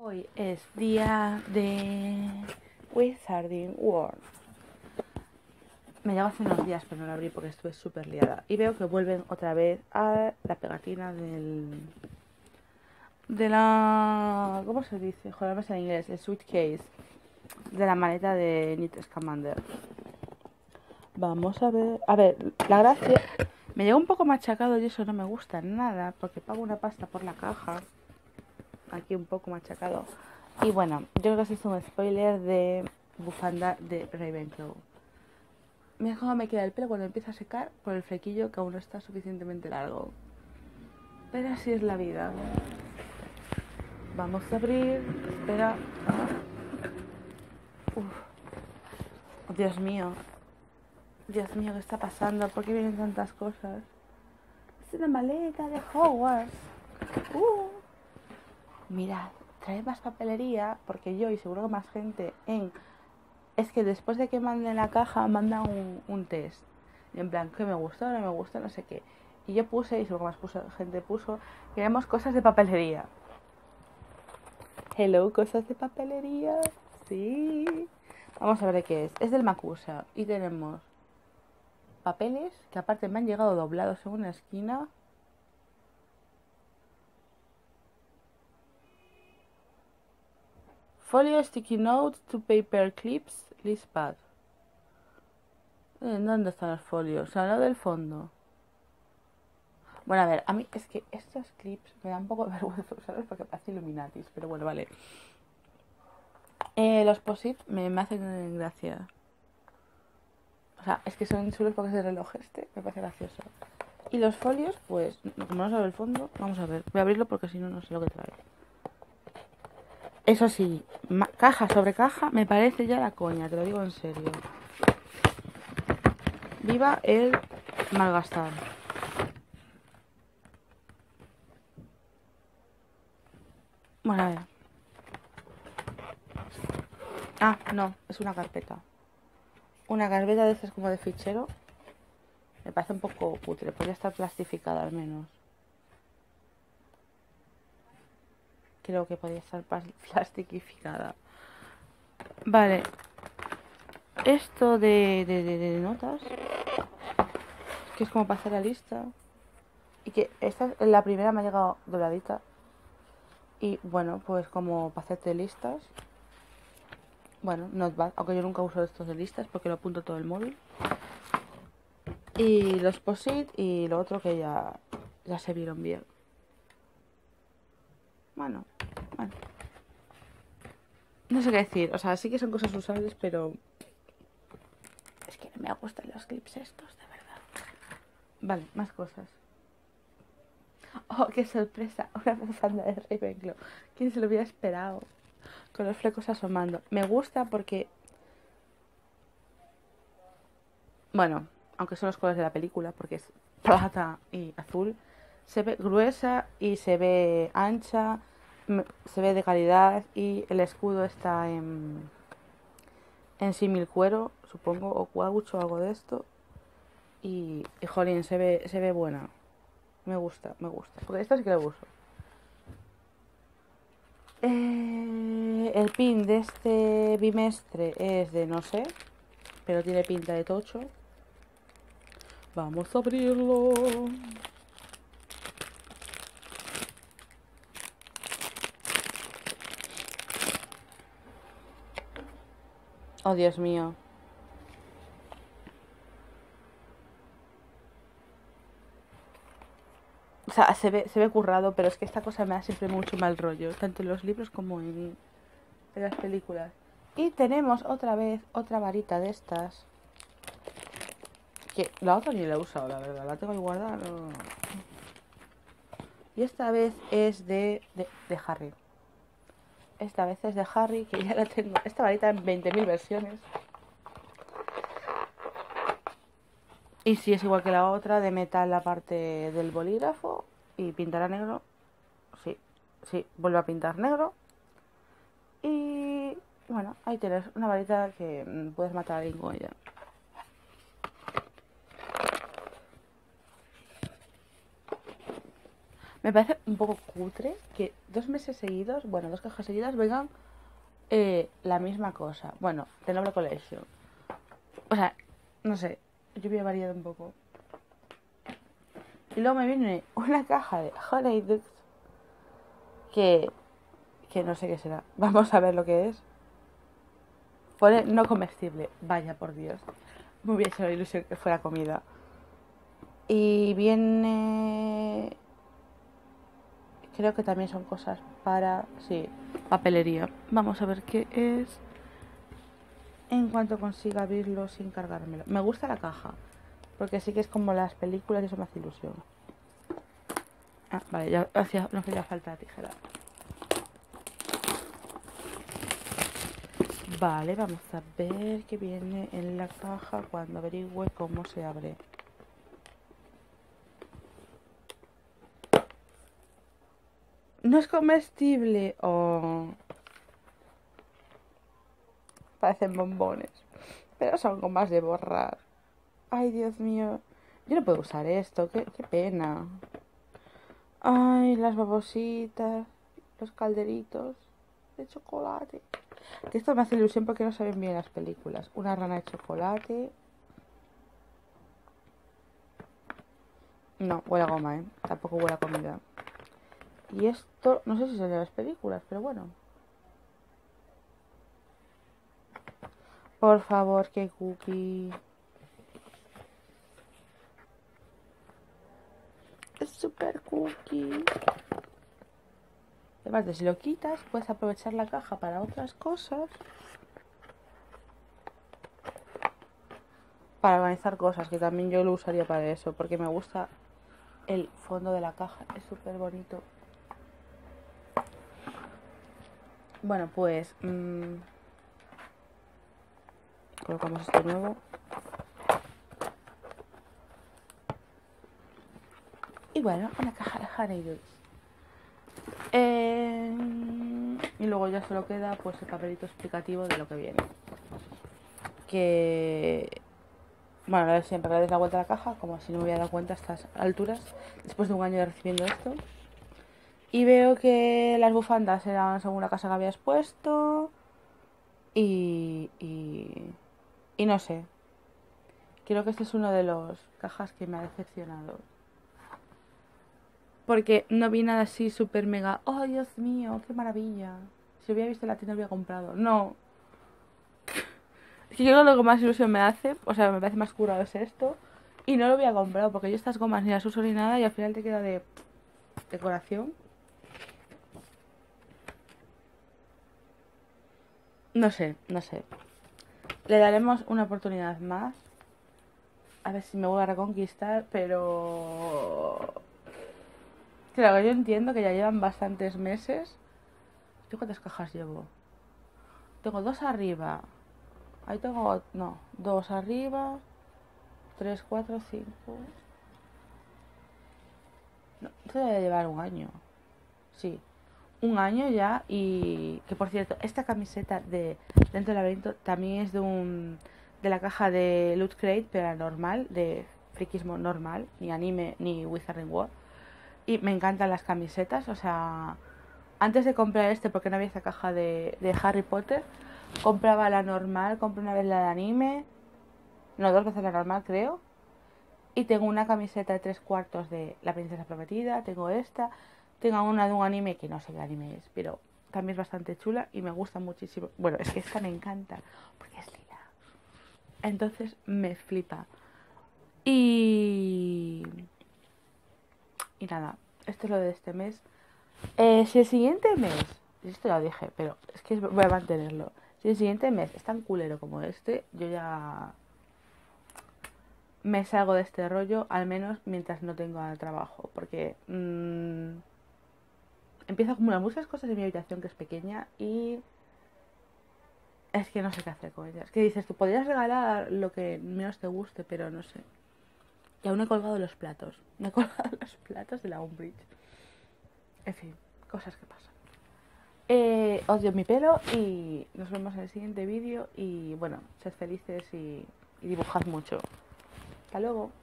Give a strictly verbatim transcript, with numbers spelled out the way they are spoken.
Hoy es día de Wizarding World. Me llegó hace unos días, pero no lo abrí porque estuve súper liada. Y veo que vuelven otra vez a la pegatina del... De la... ¿Cómo se dice? Joder, no sé en inglés. El suitcase. De la maleta de Newt Scamander. Vamos a ver... A ver, la gracia... Me llegó un poco machacado y eso no me gusta nada. Porque pago una pasta por la caja. Aquí un poco machacado. Y bueno, yo creo que se hizo un spoiler de bufanda de Ravenclaw. Mira cómo me queda el pelo cuando empieza a secar por el flequillo que aún no está suficientemente largo. Pero así es la vida. Vamos a abrir. Espera. Uf. Oh, Dios mío. Dios mío, ¿qué está pasando? ¿Por qué vienen tantas cosas? Es una maleta de Hogwarts. Uh. Mirad, trae más papelería porque yo y seguro que más gente en... Es que después de que manden la caja mandan un, un test. Y en plan, que me gusta, no me gusta, no sé qué. Y yo puse, y seguro que más puso, gente puso, queremos cosas de papelería. Hello, cosas de papelería. Sí. Vamos a ver de qué es. Es del Macusa. Y tenemos papeles que aparte me han llegado doblados en una esquina. Folio, sticky notes, two paper clips, list pad. ¿Dónde están los folios? O sea, no del fondo. Bueno, a ver, a mí es que estos clips me dan un poco de vergüenza usarlos porque parece Illuminatis, pero bueno, vale. Eh, los post-it me, me hacen gracia. O sea, es que son chulos porque es el reloj este, me parece gracioso. Y los folios, pues, como no sabe el fondo, vamos a ver. Voy a abrirlo porque si no, no sé lo que trae. Eso sí, caja sobre caja me parece ya la coña, te lo digo en serio. Viva el malgastar. Bueno, a ver. Ah, no, es una carpeta. Una carpeta de estas como de fichero. Me parece un poco cutre, podría estar plastificada al menos. Creo que podría estar plastificada. Vale. Esto de, de, de, de notas, que es como para hacer la lista. Y que esta, la primera me ha llegado dobladita. Y bueno, pues como para hacerte listas. Bueno, not bad, aunque yo nunca uso estos de listas porque lo apunto todo el móvil. Y los post-it y lo otro que ya, ya se vieron bien. Bueno, bueno. No sé qué decir, o sea, sí que son cosas usables, pero... Es que no me gustan los clips estos, de verdad. Vale, más cosas. Oh, qué sorpresa, una bufanda de Ravenclaw. ¿Quién se lo hubiera esperado? Con los flecos asomando. Me gusta porque... Bueno, aunque son los colores de la película, porque es plata y azul, se ve gruesa y se ve ancha, se ve de calidad y el escudo está en, en símil cuero, supongo, o cuaucho o algo de esto. Y, y jolín, se ve, se ve buena. Me gusta, me gusta. Porque esto sí que lo uso. Eh, el pin de este bimestre es de no sé, pero tiene pinta de tocho. Vamos a abrirlo. Oh, Dios mío. O sea, se ve, se ve currado, pero es que esta cosa me da siempre mucho mal rollo, tanto en los libros como en, en las películas. Y tenemos otra vez otra varita de estas. Que la otra ni la he usado, la verdad, la tengo ahí guardada. No. Y esta vez es de, de, de Harry. Esta vez es de Harry, que ya la tengo. Esta varita en veinte mil versiones. Y si es igual que la otra, de metal la parte del bolígrafo y pintará negro. Sí, sí, vuelve a pintar negro. Y bueno, ahí tienes una varita que puedes matar a alguien con ella. Me parece un poco cutre que dos meses seguidos, bueno, dos cajas seguidas vengan eh, la misma cosa. Bueno, The Noble Collection. O sea, no sé, yo había variado un poco. Y luego me viene una caja de Honey Dukes que, que no sé qué será. Vamos a ver lo que es. Pone no comestible. Vaya, por Dios. Me hubiera hecho la ilusión que fuera comida. Y viene... Creo que también son cosas para... Sí, papelería. Vamos a ver qué es. En cuanto consiga abrirlo sin cargármelo. Me gusta la caja. Porque sí que es como las películas y eso me hace ilusión. Ah, vale, ya hacía, no hacía falta la tijera. Vale, vamos a ver qué viene en la caja cuando averigüe cómo se abre. No es comestible. Oh. Parecen bombones. Pero son gomas de borrar. Ay, Dios mío. Yo no puedo usar esto. Qué, qué pena. Ay, las babositas. Los calderitos de chocolate. Que esto me hace ilusión porque no saben bien las películas. Una rana de chocolate. No, huele a goma, ¿eh? Tampoco huele a comida. Y esto, no sé si son de las películas, pero bueno. Por favor, que cookie. Es super cookie. Además de si lo quitas, puedes aprovechar la caja para otras cosas. Para organizar cosas, que también yo lo usaría para eso, porque me gusta el fondo de la caja, es súper bonito. Bueno, pues mmm, colocamos esto nuevo. Y bueno, una caja de Honey Dukes. Eh, y luego ya solo queda pues el papelito explicativo de lo que viene. Que... Bueno, lo de siempre, que le des la vuelta a la caja, como si no me hubiera dado cuenta a estas alturas, después de un año de recibiendo esto. Y veo que las bufandas eran según la casa que habías puesto. Y, y, y no sé. Creo que este es uno de los cajas que me ha decepcionado. Porque no vi nada así súper mega. ¡Oh, Dios mío! ¡Qué maravilla! Si lo hubiera visto en la tienda, lo hubiera comprado. No. Es que yo creo que lo que más ilusión me hace, o sea, me parece más curado es esto. Y no lo había comprado porque yo estas gomas ni las uso ni nada y al final te queda de decoración. No sé, no sé. Le daremos una oportunidad más. A ver si me vuelve a reconquistar, pero... Claro, yo entiendo que ya llevan bastantes meses. ¿Yo cuántas cajas llevo? Tengo dos arriba. Ahí tengo... No, dos arriba. Tres, cuatro, cinco... No, esto debe llevar un año. Sí, un año ya. Y que por cierto, esta camiseta de Dentro del Laberinto también es de un... de la caja de Loot Crate, pero la normal, de friquismo normal, ni anime ni Wizarding World. Y me encantan las camisetas, o sea, antes de comprar este, porque no había esta caja de, de Harry Potter, compraba la normal, compré una vez la de anime, no, dos veces la normal creo, y tengo una camiseta de tres cuartos de La Princesa Prometida, tengo esta, tengo una de un anime que no sé qué anime es, pero también es bastante chula y me gusta muchísimo. Bueno, es que esta me encanta, porque es lila, entonces me flipa. Y... Y nada, esto es lo de este mes. Eh, si el siguiente mes, esto lo dije, pero es que voy a mantenerlo. Si el siguiente mes es tan culero como este, yo ya me salgo de este rollo, al menos mientras no tenga trabajo. Porque mmm, empiezo a acumular muchas cosas en mi habitación que es pequeña y es que no sé qué hacer con ellas. Que dices, tú podrías regalar lo que menos te guste, pero no sé. Y aún he colgado los platos. Me he colgado los platos de la Umbridge. En fin, cosas que pasan. Eh, odio mi pelo y nos vemos en el siguiente vídeo. Y bueno, sed felices y, y dibujad mucho. Hasta luego.